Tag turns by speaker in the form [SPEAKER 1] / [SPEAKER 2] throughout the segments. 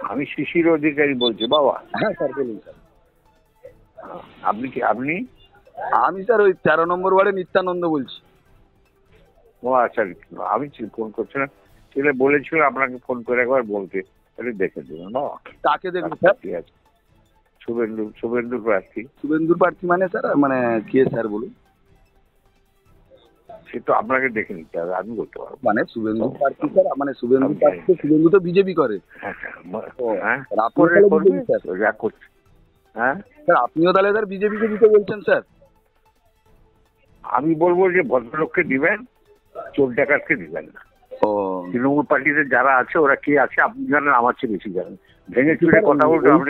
[SPEAKER 1] আমি শিশির অধিকারী বলছি বাবা।
[SPEAKER 2] হ্যাঁ স্যার বলুন স্যার।
[SPEAKER 1] আপনি কি? আপনি?
[SPEAKER 2] আমি স্যার ওই 13 নম্বর ওয়ার্ডে নিত্যানন্দ বলছি।
[SPEAKER 1] ও আচ্ছা, আমি ফোন করছিলাম, ছেলে বলেছিল আপনাকে ফোন করে একবার বলতে, একটু দেখে দেবেন বাবা।
[SPEAKER 2] কাকে দেখুন স্যার?
[SPEAKER 1] ঠিক আছে। শুভেন্দুর প্রার্থী।
[SPEAKER 2] শুভেন্দুর প্রার্থী মানে স্যার, মানে কে স্যার বলুন?
[SPEAKER 1] সে তো আপনাকে দেখে নিতে হবে, আমি বলতে পারবো।
[SPEAKER 2] মানে শুভেন্দু প্রার্থী স্যার, মানে শুভেন্দু প্রার্থী, শুভেন্দু তো বিজেপি করে।
[SPEAKER 1] হ্যাঁ,
[SPEAKER 2] স্যার আপনিও তাহলে স্যার বিজেপিকে দিতে বলছেন স্যার?
[SPEAKER 1] আমি বলবো যে ভদ্রলোককে দিবেন, চোর ডাকাতকে দিবেন না। তৃণমূল পার্টিতে যারা আছে ওরা কে আছে আপনি জানেন, আমার চেয়ে বেশি জানেন। ভেঙে চুরে কথা বলতে আপনি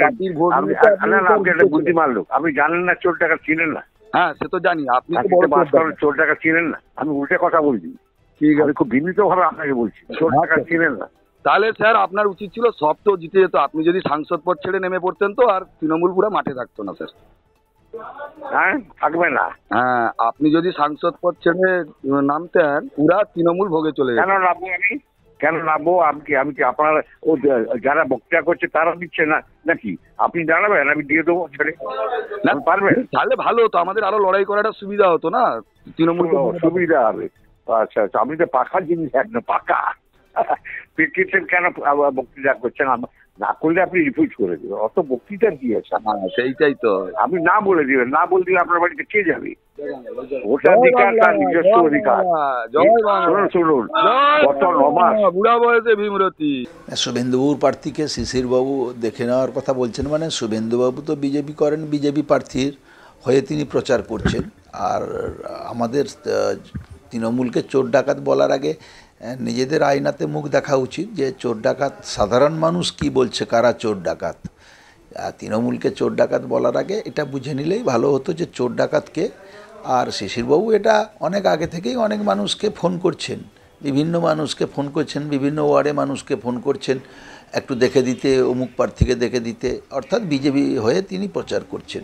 [SPEAKER 1] একটা বুদ্ধিমান লোক, আপনি জানেন না চোর ডাকাত চিনেন না?
[SPEAKER 2] হ্যাঁ সে তো জানি, আপনি
[SPEAKER 1] চোর ডাকাত চিনেন না, আমি উল্টে কথা বলছি।
[SPEAKER 2] ঠিক আছে,
[SPEAKER 1] আমি খুব বিনীত ভাবে আপনাকে বলছি, চোর ডাকাত চিনেন না।
[SPEAKER 2] তাহলে স্যার আপনার উচিত ছিল সব তো জিতে যেত, আপনি যদি সাংসদ পদ ছেড়ে নেমে পড়তেন তো আর তৃণমূল পুরো মাঠে থাকতো না স্যার।
[SPEAKER 1] হ্যাঁ থাকবে না।
[SPEAKER 2] হ্যাঁ আপনি যদি সাংসদ পদ ছেড়ে নামতেন পুরা তৃণমূল ভোগে চলে যেত।
[SPEAKER 1] কেন নামবো আমি? কেন নামবো? আমি কি আপনারা ও যারা বক্তৃতা করছে তারা দিচ্ছে না নাকি? আপনি জানাবেন, আমি দিয়ে দেবো ছেড়ে, পারবেন?
[SPEAKER 2] তাহলে ভালো হতো, আমাদের আরো লড়াই করাটা সুবিধা হতো না, তৃণমূল
[SPEAKER 1] সুবিধা হবে। আচ্ছা আচ্ছা, আপনি তো পাকা জিনিস একদম পাকা প্রেক্ষিতেন, কেন বক্তৃতা করছেন? না করলে আপনি রিফিউজ করে দেবেন, অত বক্তৃতা কি আছে?
[SPEAKER 2] সেইটাই তো,
[SPEAKER 1] আপনি না বলে দিবেন, না বলে দিলে আপনার বাড়িতে কে যাবে? ভোটাধিকার তার নিজস্ব অধিকার। শুনুন কত নমাস
[SPEAKER 2] বুড়া বয়সে ভীমরতি।
[SPEAKER 3] শুভেন্দুবাবুর প্রার্থীকে শিশিরবাবু দেখে নেওয়ার কথা বলছেন, মানে শুভেন্দুবাবু তো বিজেপি করেন, বিজেপি প্রার্থীর হয়ে তিনি প্রচার করছেন। আর আমাদের তৃণমূলকে চোর ডাকাত বলার আগে নিজেদের আয়নাতে মুখ দেখা উচিত, যে চোর ডাকাত সাধারণ মানুষ কি বলছে, কারা চোর ডাকাত। তৃণমূলকে চোর ডাকাত বলার আগে এটা বুঝে নিলেই ভালো হতো যে চোর ডাকাতকে। আর শিশিরবাবু এটা অনেক আগে থেকেই অনেক মানুষকে ফোন করছেন, বিভিন্ন মানুষকে ফোন করছেন, বিভিন্ন ওয়ার্ডে মানুষকে ফোন করছেন একটু দেখে দিতে, অমুক প্রার্থীকে দেখে দিতে, অর্থাৎ বিজেপি হয়ে তিনি প্রচার করছেন।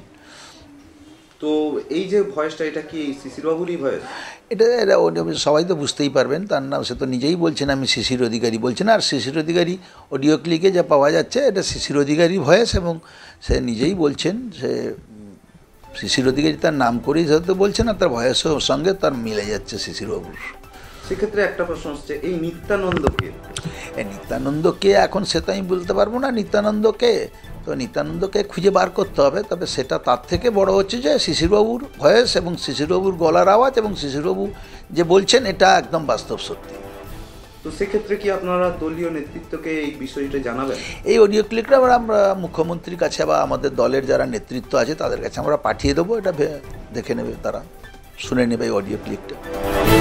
[SPEAKER 4] তো এই যে ভয়েসটা, এটা কি শিশিরবাবুরই ভয়েস?
[SPEAKER 3] এটা সবাই তো বুঝতেই পারবেন, তার নাম সে তো নিজেই বলছেন আমি শিশির অধিকারী বলছেন। আর শিশির অধিকারী অডিও ক্লিকে যা পাওয়া যাচ্ছে এটা শিশির অধিকারী ভয়েস, এবং সে নিজেই বলছেন, সে শিশির অধিকারী তার নাম করেই হয়তো বলছেন, আর তার ভয়েসের সঙ্গে তার মিলে যাচ্ছে শিশিরবাবুর।
[SPEAKER 4] সেক্ষেত্রে একটা প্রশ্ন হচ্ছে, এই নিত্যানন্দকে
[SPEAKER 3] নিত্যানন্দকে এখন সে তো আমি বলতে পারবো না নিত্যানন্দকে, তো নিত্যানন্দকে খুঁজে বার করতে হবে। তবে সেটা তার থেকে বড় হচ্ছে যে শিশিরবাবুর ভয়েস এবং শিশিরবাবুর গলার আওয়াজ এবং শিশিরবাবু যে বলছেন এটা একদম বাস্তব সত্যি।
[SPEAKER 4] তো সেক্ষেত্রে কি আপনারা দলীয় নেতৃত্বকে এই বিষয়টা জানাবেন?
[SPEAKER 3] এই অডিও ক্লিপটা আমরা মুখ্যমন্ত্রীর কাছে বা আমাদের দলের যারা নেতৃত্ব আছে তাদের কাছে আমরা পাঠিয়ে দেবো, এটা দেখে নেবে, তারা শুনে নেবে এই অডিও ক্লিপটা।